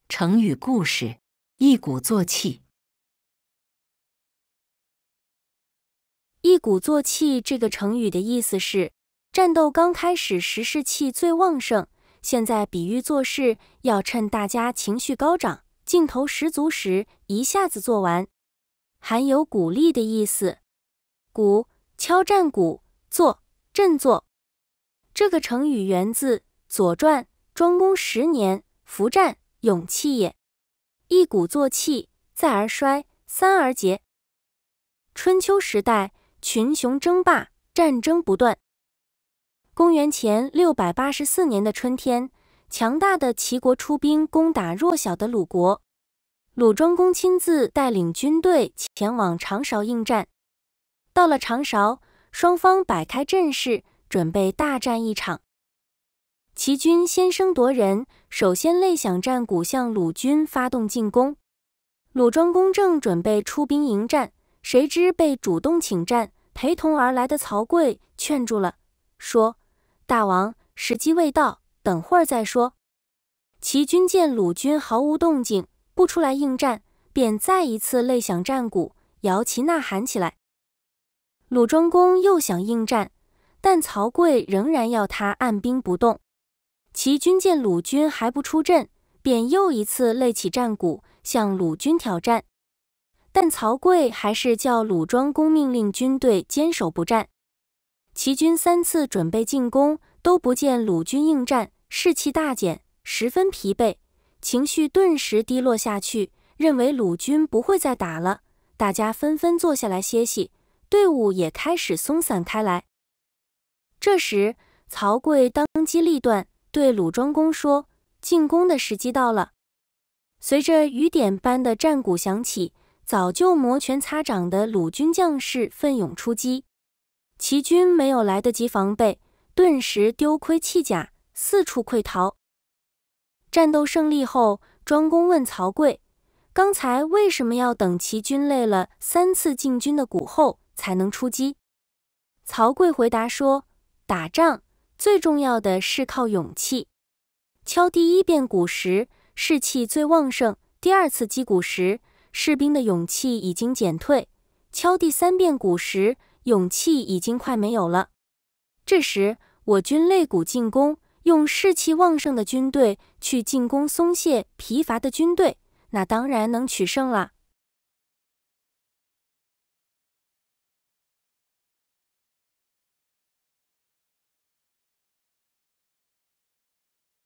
成语故事：一鼓作气。 一鼓作气这个成语的意思是，战斗刚开始时士气最旺盛，现在比喻做事要趁大家情绪高涨、劲头十足时一下子做完，含有鼓励的意思。鼓，敲战鼓；作，振作。这个成语源自《左传》庄公10年，夫战，勇气也。一鼓作气，再而衰，三而竭。春秋时代，群雄争霸，战争不断。公元前684年的春天，强大的齐国出兵攻打弱小的鲁国，鲁庄公亲自带领军队前往长勺应战。到了长勺，双方摆开阵势，准备大战一场。齐军先声夺人，首先擂响战鼓向鲁军发动进攻。鲁庄公正准备出兵迎战，谁知被主动请战陪同而来的曹刿劝住了，说：“大王，时机未到，等会儿再说。”齐军见鲁军毫无动静，不出来应战，便再一次擂响战鼓，摇旗呐喊起来。鲁庄公又想应战，但曹刿仍然要他按兵不动。齐军见鲁军还不出阵，便又一次擂起战鼓，向鲁军挑战。但曹刿还是叫鲁庄公命令军队坚守不战。齐军3次准备进攻，都不见鲁军应战，士气大减，十分疲惫，情绪顿时低落下去，认为鲁军不会再打了。大家纷纷坐下来歇息，队伍也开始松散开来。这时，曹刿当机立断，对鲁庄公说：“进攻的时机到了。”随着雨点般的战鼓响起，早就摩拳擦掌的鲁军将士奋勇出击。齐军没有来得及防备，顿时丢盔弃甲，四处溃逃。战斗胜利后，庄公问曹刿：“刚才为什么要等齐军擂了3次进军的鼓后才能出击？”曹刿回答说：“打仗最重要的是靠勇气。敲第1遍鼓时，士气最旺盛；第2次击鼓时，士兵的勇气已经减退；敲第3遍鼓时，勇气已经快没有了。这时，我军擂鼓进攻，用士气旺盛的军队去进攻松懈疲乏的军队，那当然能取胜了。”